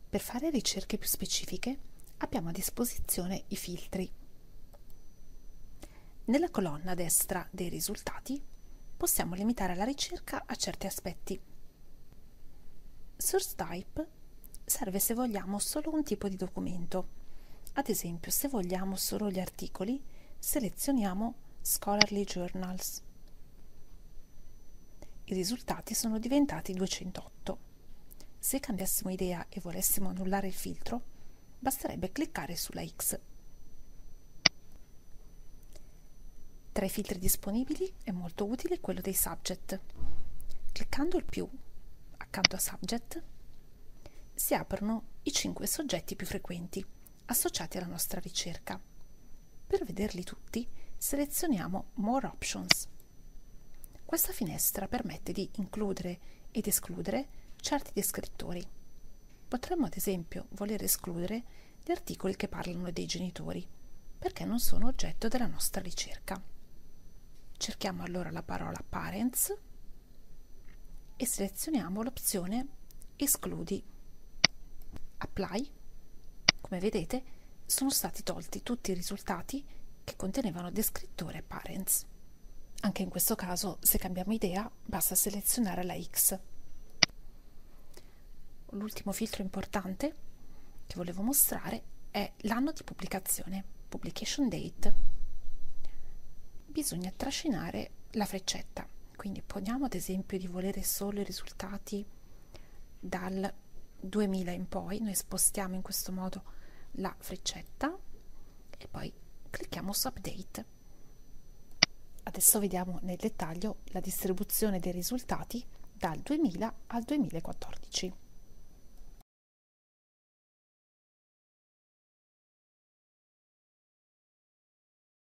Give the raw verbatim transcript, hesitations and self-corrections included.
Per fare ricerche più specifiche abbiamo a disposizione i filtri. Nella colonna a destra dei risultati possiamo limitare la ricerca a certi aspetti. Source Type serve se vogliamo solo un tipo di documento. Ad esempio, se vogliamo solo gli articoli, selezioniamo Scholarly Journals. I risultati sono diventati duecentotto. Se cambiassimo idea e volessimo annullare il filtro, basterebbe cliccare sulla X. Tra i filtri disponibili è molto utile quello dei subject. Cliccando il più accanto a subject si aprono i cinque soggetti più frequenti associati alla nostra ricerca. Per vederli tutti selezioniamo More Options. Questa finestra permette di includere ed escludere certi descrittori. Potremmo ad esempio voler escludere gli articoli che parlano dei genitori, perché non sono oggetto della nostra ricerca. Cerchiamo allora la parola Parents e selezioniamo l'opzione Escludi. Apply. Come vedete, sono stati tolti tutti i risultati che contenevano descrittore Parents. Anche in questo caso, se cambiamo idea, basta selezionare la X. L'ultimo filtro importante che volevo mostrare è l'anno di pubblicazione, Publication Date. Bisogna trascinare la freccetta, quindi poniamo ad esempio di volere solo i risultati dal duemila in poi, noi spostiamo in questo modo la freccetta e poi clicchiamo su Update. Adesso vediamo nel dettaglio la distribuzione dei risultati dal duemila al duemilaquattordici.